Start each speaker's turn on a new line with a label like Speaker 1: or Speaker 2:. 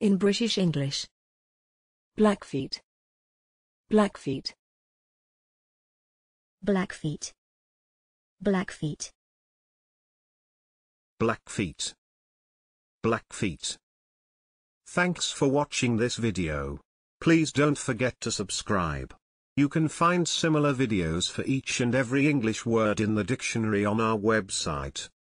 Speaker 1: In British English. Blackfeet. Blackfeet.
Speaker 2: Blackfeet. Blackfeet.
Speaker 3: Blackfeet. Blackfeet. Thanks for watching this video. Please don't forget to subscribe. You can find similar videos for each and every English word in the dictionary on our website.